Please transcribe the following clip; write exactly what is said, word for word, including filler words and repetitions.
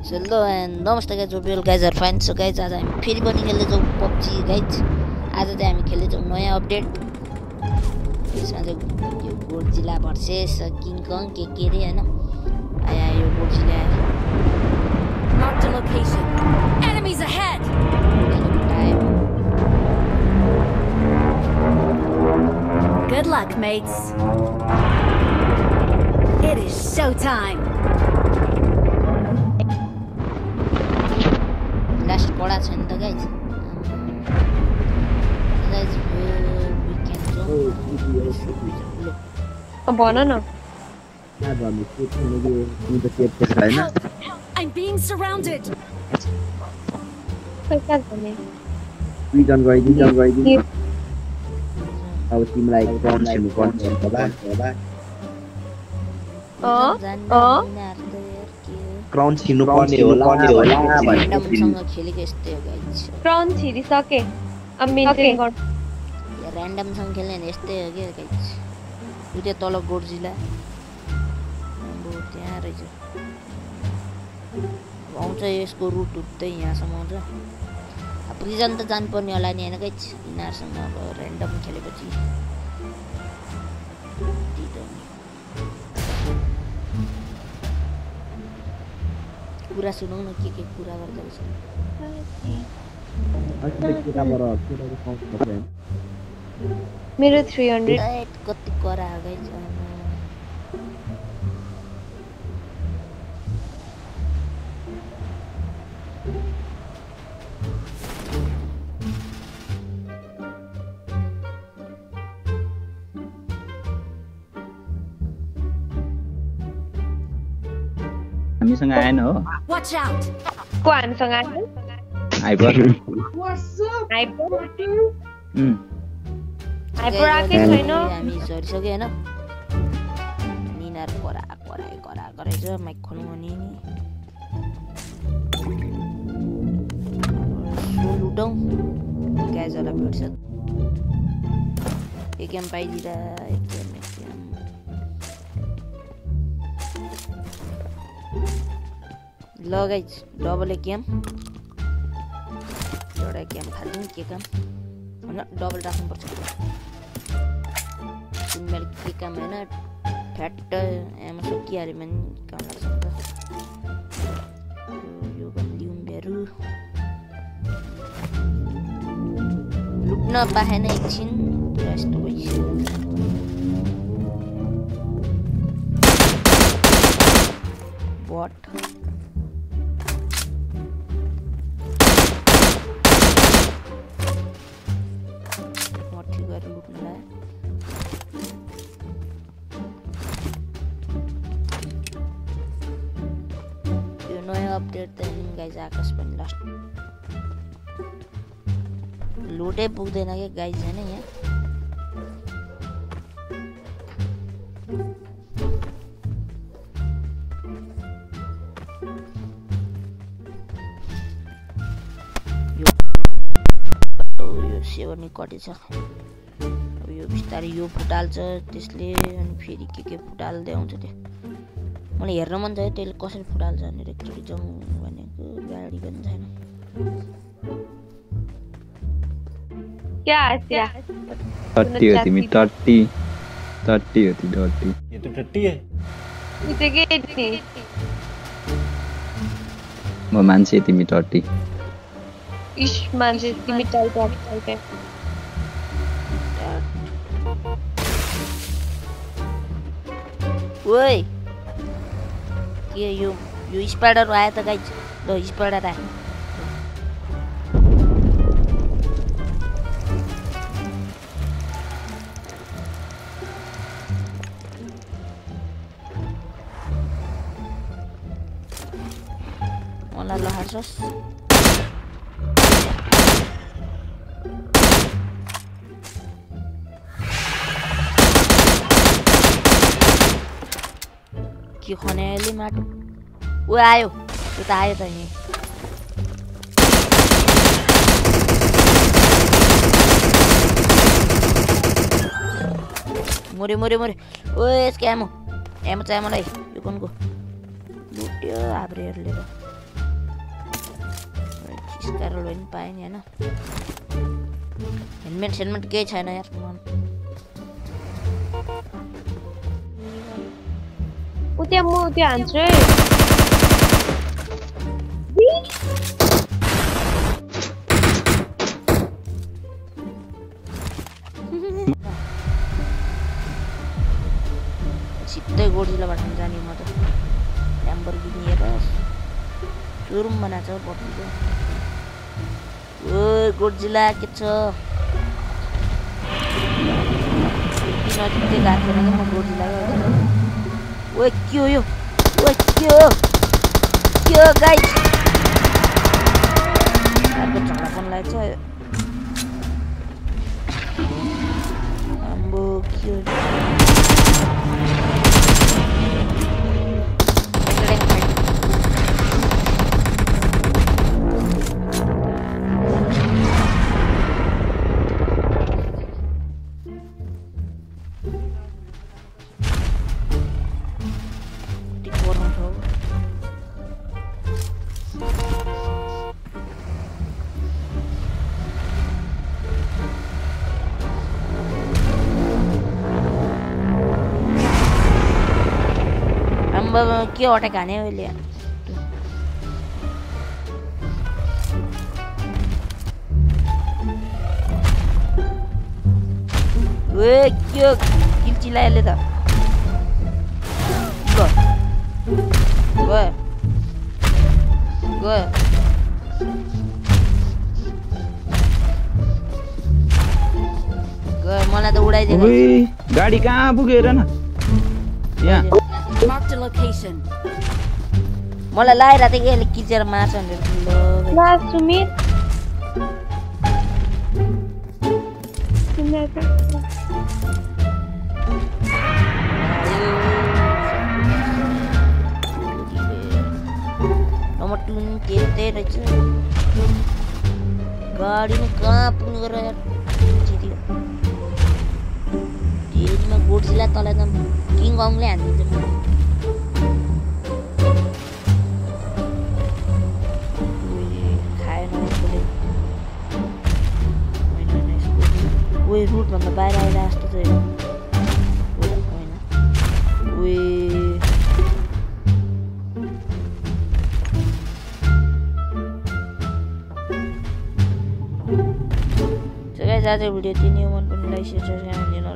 Hello and नमस्ते guys well guys are fine so guys आज हामी फेरि पनि खेल्दैछौँ पब्जी गाइज आज चाहिँ हामी खेल्दैछौँ नयाँ अपडेट यसमा चाहिँ यो गोडजिला भर्सेस किङ कङ के के रे हैन आया यो Godzilla Mark the location. Enemies ahead. Good luck, mates. It is showtime. Last कडा छ नि त गाइज गाइज वी क्यान जो अब भन न I'm being surrounded. पैसा भने We can go in, we can go in. Our team like one team, one team, bye bye. अ अ क्राउन छिनु पर्ने होला भन्ने ऱ्यान्डमसँग खेलेको यस्तै हो गाइज क्राउन छिरिसके अब मेन्टेन गर या ऱ्यान्डमसँग खेल्ने भने यस्तै हो के गाइज उ त्यो तल गोडजिला अब त्यहाँ रहेछ आउँछ यसको रुट उठ्दै यहाँसम्म आउँछ अब प्रिजन त जानुपर्ने होला नि होइन गाइज यिनीहरूसँग अब ऱ्यान्डम खेलेपछि कुरा सुनौ न के के कुरा गर्दै छ मेरो three hundred कति करा हो गाइज हामीसँग आएन हो Watch out. को हामीसँग आयो हाइपर हाइपर उम् हाइपर आके छैन हामी झरिसक्यो हैन निनार करा करा करा गरेछ माइक खोल्नु नि लुटौँ गाइजलाई भेट्छ एक गेम पाइदिरा एक गेम एक गेम ल गाइज डबल एक गेम एउटा गेम फाल्दिउँ के काम होइन डबल राख्नुपर्छ तिमीहरू के काम होइन फ्याट एमा सकिहाल्यो भने काम लाग्छ नि त यो पनि लिउँ बेरु लुट्न पाएन एकछिन यस्तो भइसक्यो बट अपडेट त गाइज आकाश पनि लास्ट लुटै पुग्दैन के गाइज हैन यहाँ यो सेवनी कटेछ अब यो बिस्तारै यो फुटाल्छ त्यसले अनि फेरि के के फुटाल्दै आउँछ त्यो मलाई हेर्न मन छ त्यसले कसरी फुटाल्छ भनेर एकचोटि जाउँ भनेको गाडी पनि छैन क्या आसिया टट्टी हो तिमी टट्टी टट्टी हो तिमी टट्टी ये तो टट्टी है इते के इतनी म मान्छे तिमी टट्टी इश मान्छे तिमी टाइप अफ टाइप ओइ के यो यो स्पाइडर आयो त गाइज ल स्पाइडर आयो मलाई लहार्छस् के खनेली माटो ऊ आयो त्यो त आयो त नि मरे मरे मरे ओ यसको एमो एमो चाहिँ मलाई यो कुनको लुट्यो हाब्रेहरूले त क्यारल पनि पाएँ नि होइन हेलमेट सेलमेट केही छैन यार उ त्यहाँ म त्यहाँ हान्छु है सिधै गोडजिलाबाट जाने म त ल्याम्बोर्गिनी हेर सुरुम बनाएको छ बत्तीको ओ गोडजिला के छ नजिकै गएको थिएन कि म गोडजिला ओ के हो यो ओ के हो के हो गाइस अर्को झगडा पनि लाग्छ आम्बो के हो के अटक हाने अहिले ए के किल चिलायो त गयो गयो गयो मलाई त उडाइदियो गाडी कहाँ पुगेर न यहाँ Marked a location. मलाई लागिरहेको थियो कि यसले किचेर मार्छ भनेर ला सुमित नम्बर टुन के रहेछ गाडी नै कहाँ पुग्नु गरेर यार तेजमा गोडजिला तल एकदम किङ कङले हानिदिन्छ खाएन उसले होइन रुटभन्दा बाहिर आएर जस्तो चाहिँ होइन उयो आज भिडियो यति नै मन पनि लाइक शेयर सब्सक्राइब